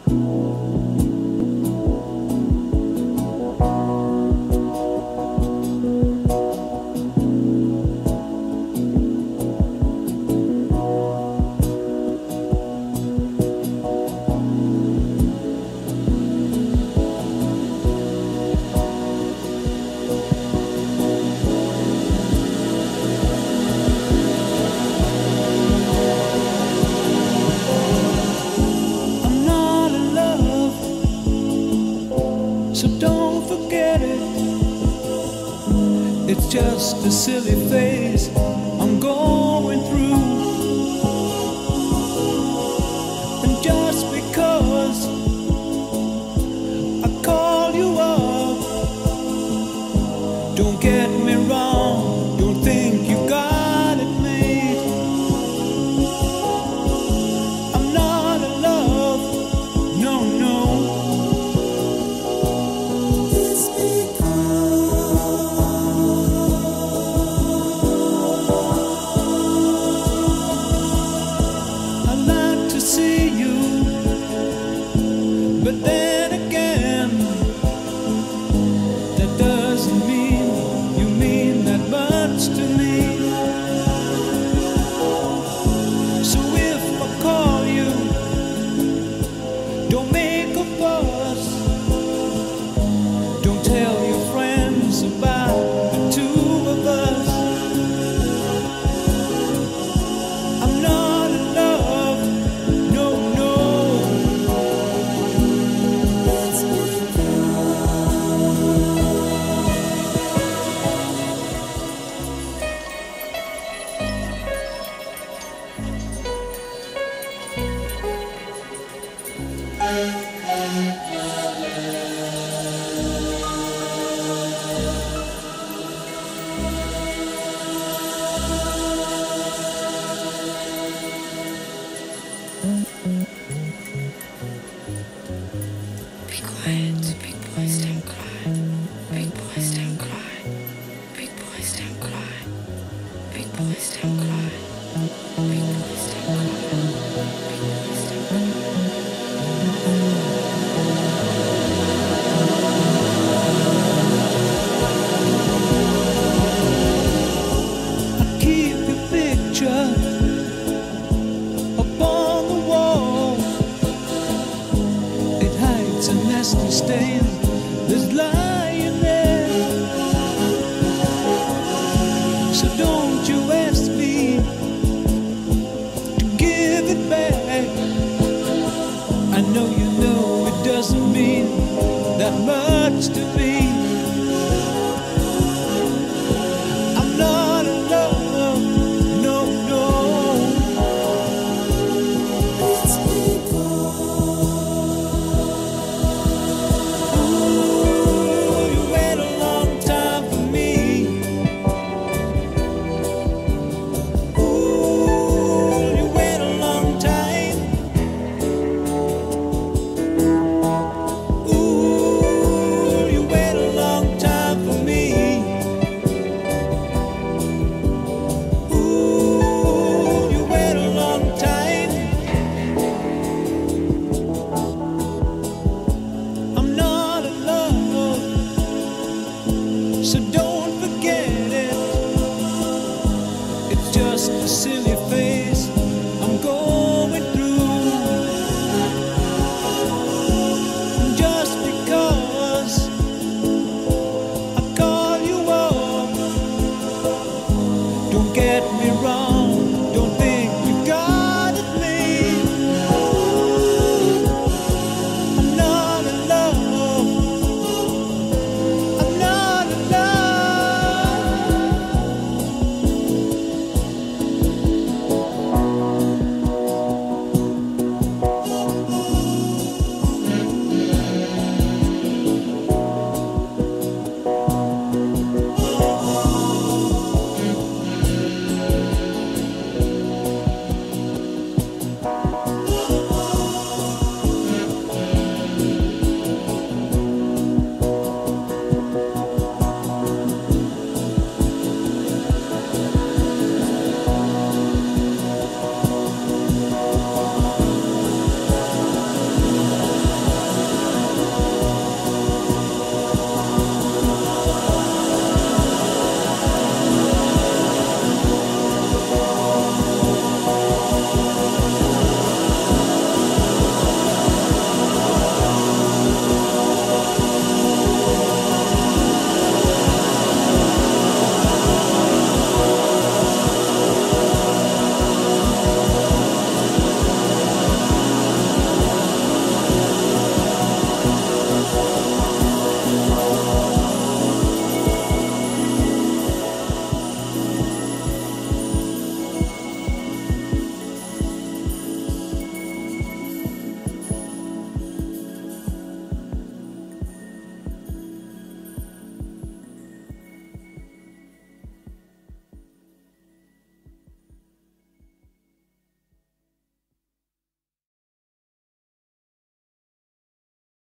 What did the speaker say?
So don't forget it. It's just a silly phase I'm going through. And just because I call you up, don't get me wrong, don't think you got it made. I'm not in love, no, no. But then again, that doesn't mean you mean that much to me. So if I call you, don't make a fuss. Don't tell your friends about the two of us. I'm not in love, no, no. Be quiet, big boys don't cry. Big boys don't cry. Big boys don't cry. Big boys don't cry. Big boys don't cry. Big boys don't cry. I keep your picture up on the wall. It hides a nasty stain that's lying there. So don't you ask me to give it back.